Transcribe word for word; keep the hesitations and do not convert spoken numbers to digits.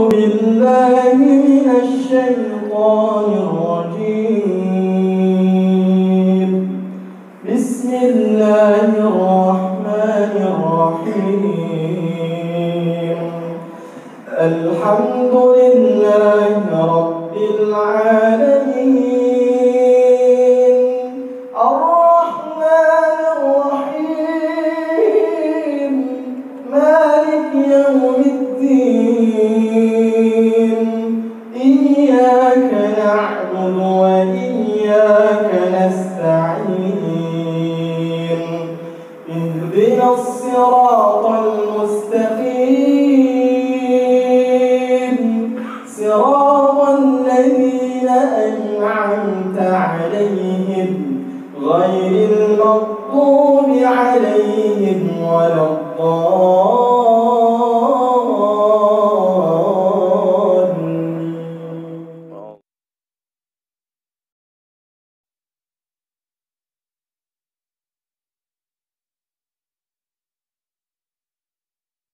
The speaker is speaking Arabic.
بالله من الشيطان الرجيم. بسم الله الرحمن الرحيم. الحمد لله رب العالمين، الرحمن الرحيم، مالك يوم الدين، إياك نعبد وإياك نستعين، اهدنا الصراط المستقيم، صراط الذين أنعمت عليهم غير المغضوب عليهم ولا الضالين.